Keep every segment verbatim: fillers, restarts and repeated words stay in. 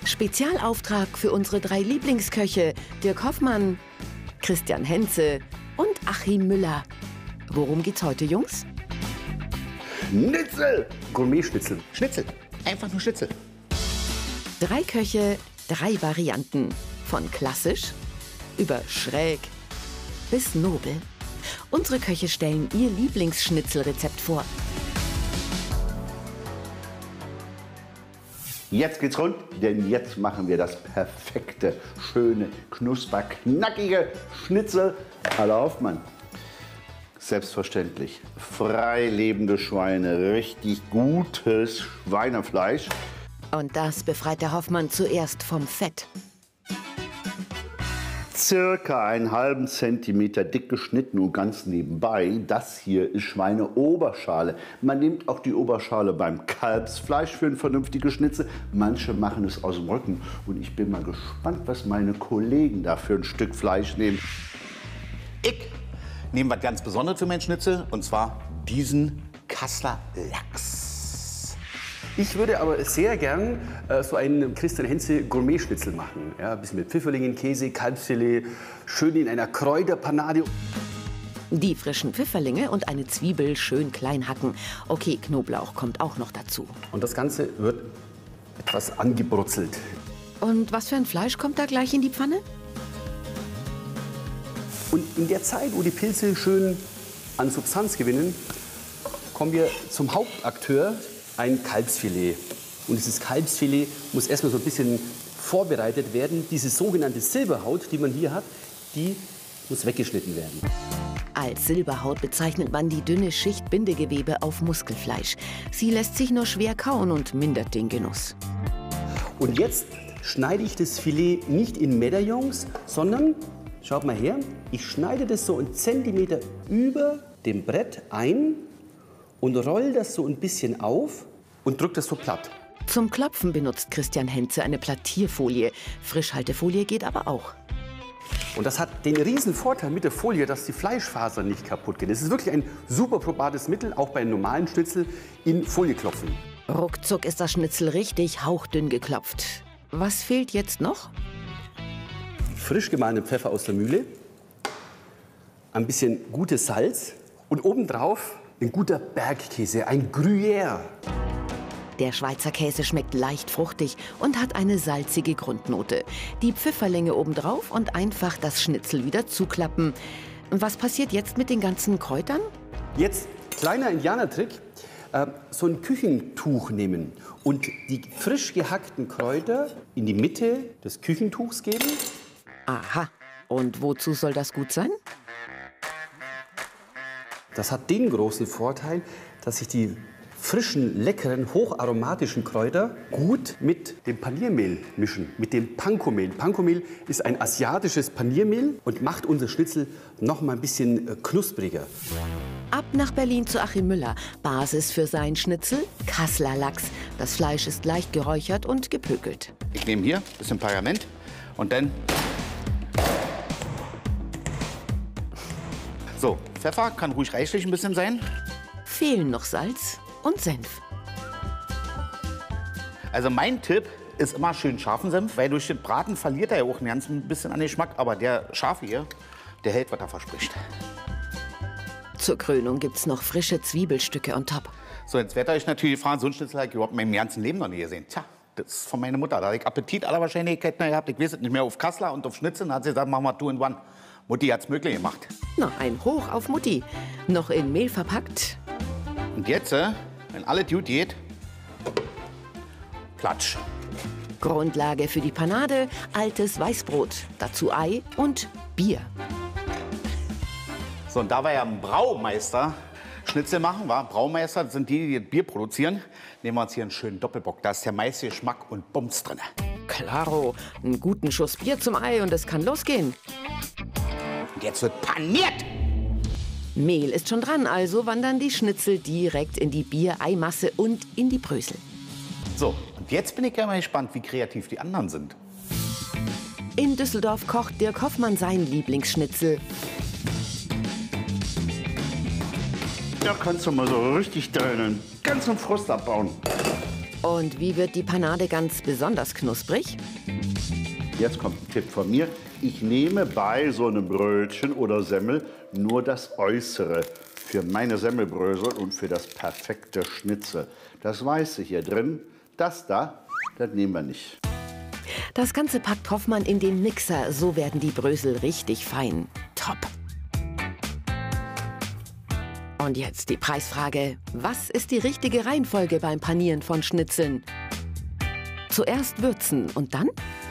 Spezialauftrag für unsere drei Lieblingsköche, Dirk Hoffmann, Christian Henze und Achim Müller. Worum geht's heute, Jungs? Schnitzel! Gourmet-Schnitzel. Schnitzel. Einfach nur Schnitzel. Drei Köche, drei Varianten. Von klassisch über schräg bis nobel. Unsere Köche stellen ihr Lieblingsschnitzelrezept vor. Jetzt geht's rund, denn jetzt machen wir das perfekte, schöne, knusper-knackige Schnitzel à la Hoffmann. Selbstverständlich frei lebende Schweine, richtig gutes Schweinefleisch. Und das befreit der Hoffmann zuerst vom Fett. Circa einen halben Zentimeter dick geschnitten und ganz nebenbei, das hier ist Schweineoberschale. Man nimmt auch die Oberschale beim Kalbsfleisch für ein vernünftiges Schnitzel. Manche machen es aus dem Rücken und ich bin mal gespannt, was meine Kollegen da für ein Stück Fleisch nehmen. Ich nehme was ganz Besonderes für meinen Schnitzel, und zwar diesen Kasseler Lachs. Ich würde aber sehr gern äh, so einen Christian Henze Gourmet-Schnitzel machen. Ja, ein bisschen mit Pfifferlingen, Käse, Kalbsfilet, schön in einer Kräuterpanade. Die frischen Pfifferlinge und eine Zwiebel schön klein hacken. Okay, Knoblauch kommt auch noch dazu. Und das Ganze wird etwas angebrutzelt. Und was für ein Fleisch kommt da gleich in die Pfanne? Und in der Zeit, wo die Pilze schön an Substanz gewinnen, kommen wir zum Hauptakteur, ein Kalbsfilet. Und dieses Kalbsfilet muss erstmal so ein bisschen vorbereitet werden. Diese sogenannte Silberhaut, die man hier hat, die muss weggeschnitten werden. Als Silberhaut bezeichnet man die dünne Schicht Bindegewebe auf Muskelfleisch. Sie lässt sich nur schwer kauen und mindert den Genuss. Und jetzt schneide ich das Filet nicht in Medaillons, sondern, schaut mal her, ich schneide das so einen Zentimeter über dem Brett ein und roll das so ein bisschen auf und drück das so platt. Zum Klopfen benutzt Christian Henze eine Plattierfolie. Frischhaltefolie geht aber auch. Und das hat den riesen Vorteil mit der Folie, dass die Fleischfaser nicht kaputt gehen. Es ist wirklich ein super probates Mittel, auch bei einem normalen Schnitzel, in Folie klopfen. Ruckzuck ist das Schnitzel richtig hauchdünn geklopft. Was fehlt jetzt noch? Frisch gemahlenen Pfeffer aus der Mühle, ein bisschen gutes Salz und obendrauf ein guter Bergkäse, ein Gruyère. Der Schweizer Käse schmeckt leicht fruchtig und hat eine salzige Grundnote. Die Pfifferlinge obendrauf und einfach das Schnitzel wieder zuklappen. Was passiert jetzt mit den ganzen Kräutern? Jetzt, kleiner Indianertrick, äh, so ein Küchentuch nehmen und die frisch gehackten Kräuter in die Mitte des Küchentuchs geben. Aha. Und wozu soll das gut sein? Das hat den großen Vorteil, dass sich die frischen, leckeren, hocharomatischen Kräuter gut mit dem Paniermehl mischen, mit dem Panko-Mehl. Panko-Mehl ist ein asiatisches Paniermehl und macht unser Schnitzel noch mal ein bisschen knuspriger. Ab nach Berlin zu Achim Müller. Basis für sein Schnitzel, Kasseler Lachs. Das Fleisch ist leicht geräuchert und gepökelt. Ich nehme hier ein bisschen Pergament und dann... So, Pfeffer kann ruhig reichlich ein bisschen sein. Fehlen noch Salz und Senf. Also mein Tipp ist immer schön scharfen Senf, weil durch den Braten verliert er ja auch ein ganz bisschen an Geschmack. Aber der scharfe hier, der hält, was er verspricht. Zur Krönung gibt's noch frische Zwiebelstücke on top. So, jetzt werdet ihr euch natürlich fragen, so ein Schnitzel habe ich überhaupt in meinem ganzen Leben noch nie gesehen. Tja, das ist von meiner Mutter. Da habe ich Appetit aller Wahrscheinlichkeit gehabt. Ich weiß es nicht mehr, auf Kassler und auf Schnitzel. Da hat sie gesagt, machen wir two in one. Mutti hat's möglich gemacht. Na, ein Hoch auf Mutti. Noch in Mehl verpackt. Und jetzt, äh, wenn alle gut geht, Platsch. Grundlage für die Panade, altes Weißbrot. Dazu Ei und Bier. So, und da wir ja ein Braumeister Schnitzel machen, war Braumeister, das sind die, die das Bier produzieren, nehmen wir uns hier einen schönen Doppelbock. Da ist der meiste Geschmack und Bums drin. Klaro, einen guten Schuss Bier zum Ei und es kann losgehen. Und jetzt wird paniert. Mehl ist schon dran, also wandern die Schnitzel direkt in die Bier-Eimasse und in die Brösel. So, und jetzt bin ich ja mal gespannt, wie kreativ die anderen sind. In Düsseldorf kocht Dirk Hoffmann sein Lieblingsschnitzel. Da kannst du mal so richtig deinen ganzen Frust abbauen. Und wie wird die Panade ganz besonders knusprig? Jetzt kommt ein Tipp von mir. Ich nehme bei so einem Brötchen oder Semmel nur das Äußere für meine Semmelbrösel und für das perfekte Schnitzel. Das Weiße hier drin, das da, das nehmen wir nicht. Das Ganze packt Hoffmann in den Mixer, so werden die Brösel richtig fein. Top! Und jetzt die Preisfrage. Was ist die richtige Reihenfolge beim Panieren von Schnitzeln? Zuerst würzen und dann?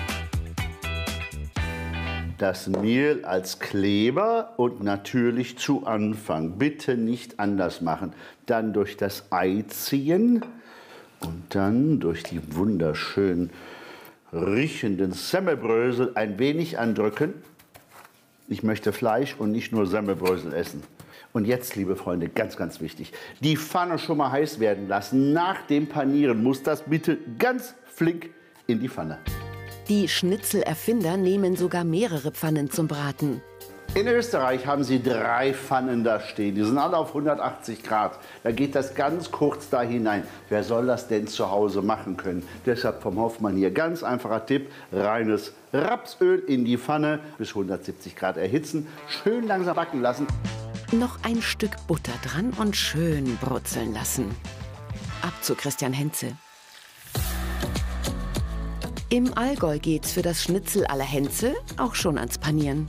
Das Mehl als Kleber und natürlich zu Anfang. Bitte nicht anders machen. Dann durch das Ei ziehen und dann durch die wunderschön riechenden Semmelbrösel ein wenig andrücken. Ich möchte Fleisch und nicht nur Semmelbrösel essen. Und jetzt, liebe Freunde, ganz, ganz wichtig, die Pfanne schon mal heiß werden lassen. Nach dem Panieren muss das bitte ganz flink in die Pfanne. Die Schnitzelerfinder nehmen sogar mehrere Pfannen zum Braten. In Österreich haben sie drei Pfannen da stehen. Die sind alle auf hundertachtzig Grad. Da geht das ganz kurz da hinein. Wer soll das denn zu Hause machen können? Deshalb vom Hoffmann hier ganz einfacher Tipp. Reines Rapsöl in die Pfanne bis hundertsiebzig Grad erhitzen. Schön langsam backen lassen. Noch ein Stück Butter dran und schön brutzeln lassen. Ab zu Christian Henze. Im Allgäu geht's für das Schnitzel à la Henze auch schon ans Panieren.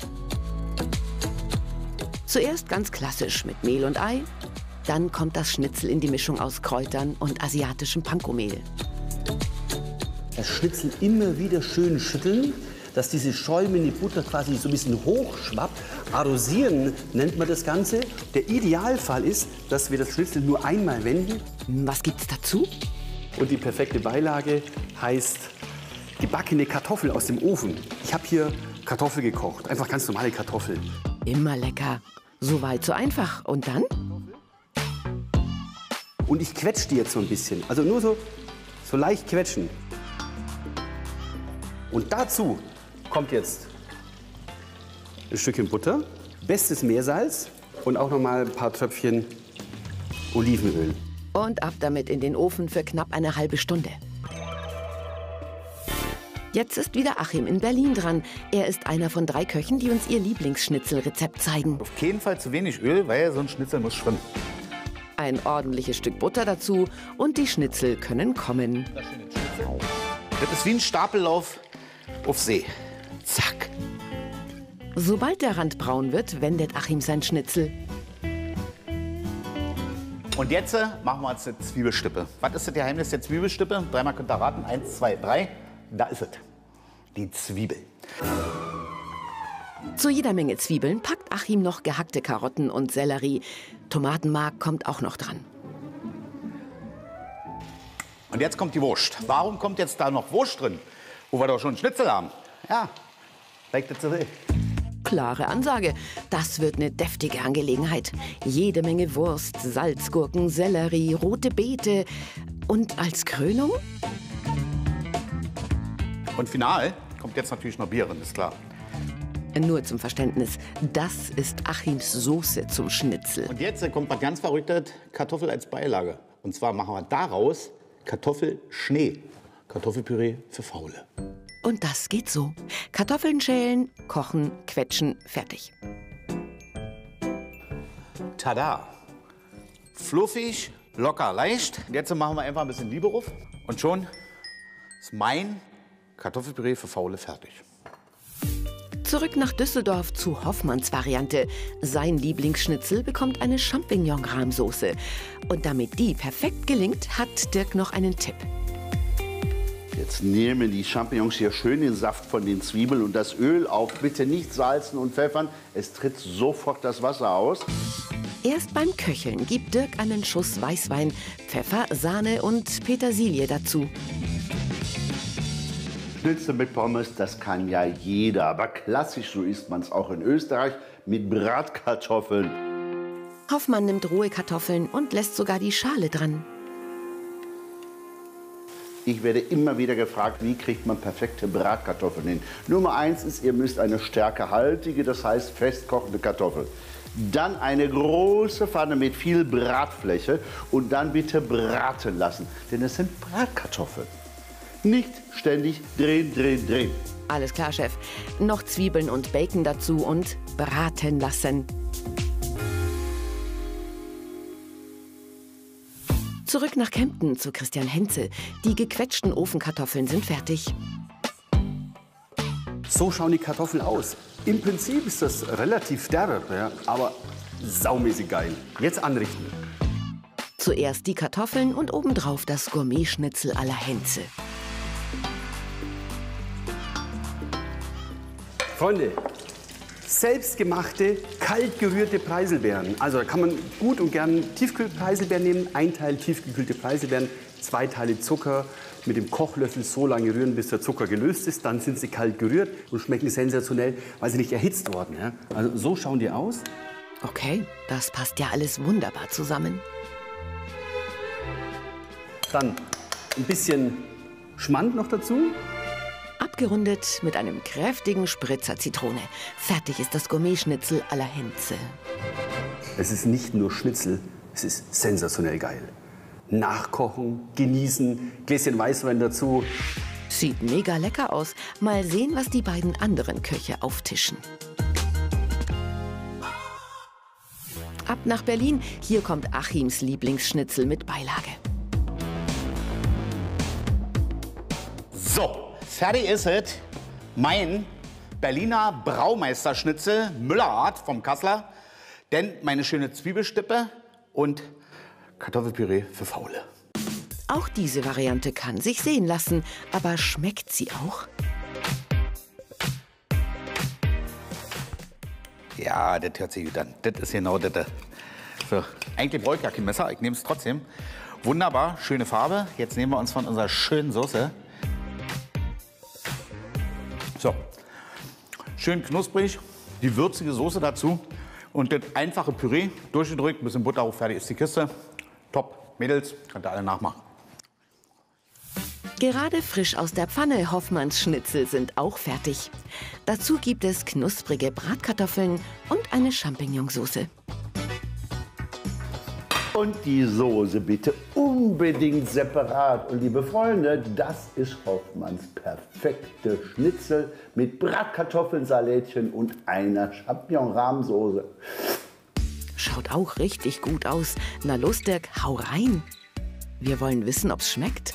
Zuerst ganz klassisch mit Mehl und Ei. Dann kommt das Schnitzel in die Mischung aus Kräutern und asiatischem Pankomehl. Das Schnitzel immer wieder schön schütteln, dass diese schäumende Butter quasi so ein bisschen hochschwappt. Arrosieren nennt man das Ganze. Der Idealfall ist, dass wir das Schnitzel nur einmal wenden. Was gibt's dazu? Und die perfekte Beilage heißt gebackene Kartoffel aus dem Ofen. Ich habe hier Kartoffel gekocht, einfach ganz normale Kartoffeln. Immer lecker. So weit, so einfach. Und dann? Und ich quetsche die jetzt so ein bisschen. Also nur so, so leicht quetschen. Und dazu kommt jetzt ein Stückchen Butter, bestes Meersalz und auch noch mal ein paar Tröpfchen Olivenöl. Und ab damit in den Ofen für knapp eine halbe Stunde. Jetzt ist wieder Achim in Berlin dran. Er ist einer von drei Köchen, die uns ihr Lieblingsschnitzelrezept zeigen. Auf keinen Fall zu wenig Öl, weil so ein Schnitzel muss schwimmen. Ein ordentliches Stück Butter dazu und die Schnitzel können kommen. Das ist wie ein Stapellauf auf See. Zack. Sobald der Rand braun wird, wendet Achim sein Schnitzel. Und jetzt äh, machen wir uns eine Zwiebelstippe. Was ist das Geheimnis der Zwiebelstippe? Dreimal könnt ihr raten. Eins, zwei, drei. Da ist es. Die Zwiebel. Zu jeder Menge Zwiebeln packt Achim noch gehackte Karotten und Sellerie. Tomatenmark kommt auch noch dran. Und jetzt kommt die Wurst. Warum kommt jetzt da noch Wurst drin? Wo wir doch schon Schnitzel haben. Ja, zeigt das so will. Klare Ansage. Das wird eine deftige Angelegenheit. Jede Menge Wurst, Salzgurken, Sellerie, rote Beete. Und als Krönung? Und final kommt jetzt natürlich noch Bier rein, ist klar. Nur zum Verständnis, das ist Achims Soße zum Schnitzel. Und jetzt kommt was ganz Verrücktes, Kartoffel als Beilage. Und zwar machen wir daraus Kartoffelschnee. Kartoffelpüree für Faule. Und das geht so. Kartoffeln schälen, kochen, quetschen, fertig. Tada! Fluffig, locker, leicht. Jetzt machen wir einfach ein bisschen Liebe drauf. Und schon ist mein Kartoffelpüree für Faule fertig. Zurück nach Düsseldorf zu Hoffmanns Variante. Sein Lieblingsschnitzel bekommt eine Champignon-Rahmsoße. Und damit die perfekt gelingt, hat Dirk noch einen Tipp. Jetzt nehmen die Champignons hier schön den Saft von den Zwiebeln und das Öl auf. Bitte nicht salzen und pfeffern. Es tritt sofort das Wasser aus. Erst beim Köcheln gibt Dirk einen Schuss Weißwein, Pfeffer, Sahne und Petersilie dazu. Schnitzel mit Pommes, das kann ja jeder. Aber klassisch, so isst man es auch in Österreich, mit Bratkartoffeln. Hoffmann nimmt rohe Kartoffeln und lässt sogar die Schale dran. Ich werde immer wieder gefragt, wie kriegt man perfekte Bratkartoffeln hin. Nummer eins ist, ihr müsst eine stärkehaltige, das heißt festkochende Kartoffel. Dann eine große Pfanne mit viel Bratfläche und dann bitte braten lassen, denn es sind Bratkartoffeln. Nicht ständig drehen, drehen, drehen. Alles klar, Chef. Noch Zwiebeln und Bacon dazu und braten lassen. Zurück nach Kempten zu Christian Henze. Die gequetschten Ofenkartoffeln sind fertig. So schauen die Kartoffeln aus. Im Prinzip ist das relativ derb, ja, aber saumäßig geil. Jetzt anrichten. Zuerst die Kartoffeln und obendrauf das Gourmet-Schnitzel à la Henze. Freunde, selbstgemachte, kalt gerührte Preiselbeeren. Also da kann man gut und gern Tiefkühlpreiselbeeren nehmen. Ein Teil tiefgekühlte Preiselbeeren, zwei Teile Zucker. Mit dem Kochlöffel so lange rühren, bis der Zucker gelöst ist. Dann sind sie kalt gerührt und schmecken sensationell, weil sie nicht erhitzt wurden. Ja? Also so schauen die aus. Okay, das passt ja alles wunderbar zusammen. Dann ein bisschen Schmand noch dazu. Abgerundet mit einem kräftigen Spritzer Zitrone. Fertig ist das Gourmet-Schnitzel à la Henze. Es ist nicht nur Schnitzel, es ist sensationell geil. Nachkochen, genießen, Gläschen Weißwein dazu. Sieht mega lecker aus. Mal sehen, was die beiden anderen Köche auftischen. Ab nach Berlin. Hier kommt Achims Lieblingsschnitzel mit Beilage. So, fertig ist es. Mein Berliner Braumeisterschnitzel Müllerart vom Kassler. Denn meine schöne Zwiebelstippe und Kartoffelpüree für Faule. Auch diese Variante kann sich sehen lassen, aber schmeckt sie auch? Ja, das hört sich gut an. Das ist genau das. So, eigentlich brauche ich gar kein Messer, ich nehme es trotzdem. Wunderbar, schöne Farbe. Jetzt nehmen wir uns von unserer schönen Soße. So, schön knusprig, die würzige Soße dazu und das einfache Püree durchgedrückt, ein bisschen Butter auf, fertig ist die Kiste. Top, Mädels, könnt ihr alle nachmachen. Gerade frisch aus der Pfanne, Hoffmanns Schnitzel sind auch fertig. Dazu gibt es knusprige Bratkartoffeln und eine Champignonsauce. Und die Soße bitte unbedingt separat. Und liebe Freunde, das ist Hoffmanns perfekte Schnitzel mit Bratkartoffeln, Salätchen und einer Champignon-Rahmsoße. Schaut auch richtig gut aus. Na los, Dirk, hau rein. Wir wollen wissen, ob's schmeckt.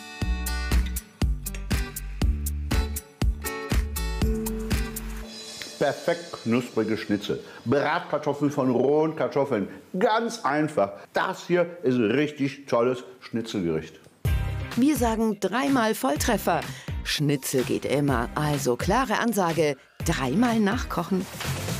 Perfekt knusprige Schnitzel. Bratkartoffeln von rohen Kartoffeln. Ganz einfach. Das hier ist ein richtig tolles Schnitzelgericht. Wir sagen dreimal Volltreffer. Schnitzel geht immer, also klare Ansage, dreimal nachkochen.